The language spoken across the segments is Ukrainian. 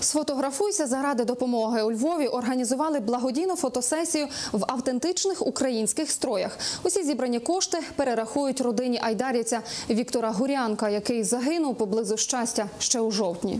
«Сфотографуйся заради допомоги» у Львові організували благодійну фотосесію в автентичних українських строях. Усі зібрані кошти перерахують родині айдарівця Віктора Гурянка, який загинув поблизу Щастя ще у жовтні.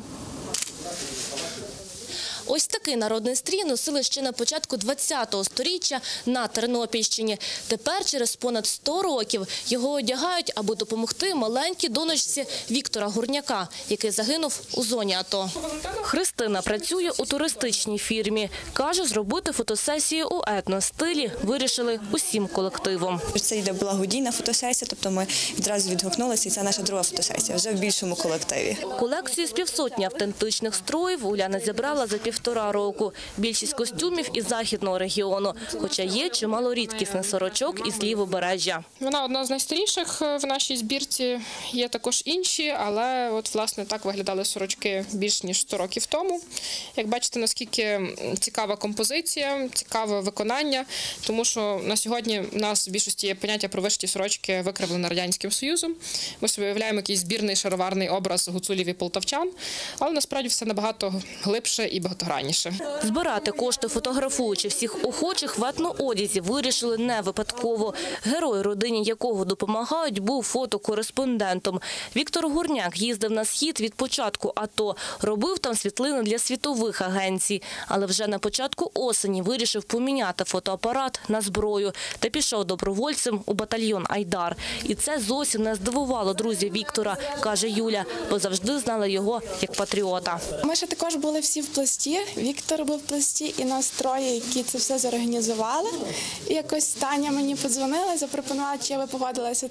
Ось такий народний стрій носили ще на початку ХХ століття на Тернопільщині. Тепер, через понад 100 років, його одягають, аби допомогти маленькій донечці Віктора Гурняка, який загинув у зоні АТО. Христина працює у туристичній фірмі. Каже, зробити фотосесію у етностилі вирішили усім колективом. Це йде благодійна фотосесія, тобто ми відразу відгукнулися, і це наша друга фотосесія, вже в більшому колективі. Колекцію з півсотні автентичних строїв Уляна зібрала за 1,5 року. Більшість костюмів із західного регіону, хоча є чимало рідкісних сорочок із Лівобережжя. Вона одна з найстаріших в нашій збірці, є також інші, але от власне так виглядали сорочки більш ніж 100 років тому. Як бачите, наскільки цікава композиція, цікаве виконання, тому що на сьогодні в нас в більшості є поняття про вишиті сорочки викривлене Радянським Союзом. Ми собі уявляємо якийсь збірний шароварний образ гуцулів і полтавчан, але насправді все набагато глибше і багатогранніше. Збирати кошти, фотографуючи всіх охочих в етноодязі, вирішили не випадково. Герой, родині якого допомагають, був фотокореспондентом. Віктор Гурняк їздив на схід від початку АТО, робив там світлини для світових агенцій. Але вже на початку осені вирішив поміняти фотоапарат на зброю та пішов добровольцем у батальйон «Айдар». І це зовсім не здивувало друзів Віктора, каже Юля, бо завжди знали його як патріота. Ми ще також були всі в пласті, Віктор був в пласті і нас троє, які це все зорганізували. І якось Таня мені подзвонила, запропонувала, чи я би погодилася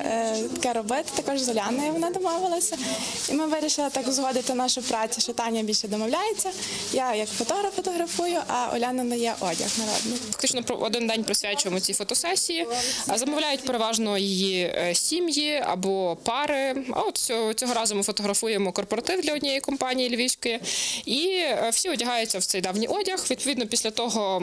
таке робити. Також з Оляною вона домовилася. І ми вирішили так згодити нашу працю, що Таня більше домовляється, я як фотограф фотографую, а Оляна надає одяг народний. Фактично один день присвячуємо цій фотосесії. Замовляють переважно її сім'ї або пари. А от цього разу ми фотографуємо корпоратив для однієї компанії львівської. І всі одягаються в цей давній одяг. Відповідно, після того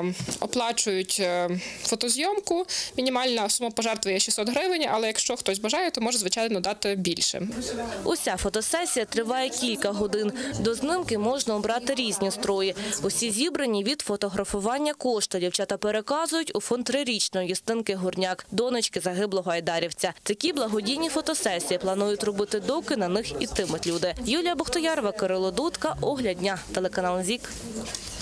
оплачують фотозйомку. Мінімальна сума пожертви є 600 гривень, але якщо хтось бажає, то може, звичайно, дати більше. Уся фотосесія триває кілька годин. До знимки можна обрати різні строї. Усі зібрані від фотографування кошти дівчата переказують у фонд 3-річної Юстинки Гурняк, донечки загиблого айдарівця. Такі благодійні фотосесії планують робити, доки на них ітимуть люди. Юлія Бухтоярова, Кирило Дудка, Огляд дня, телеканал ЗІК.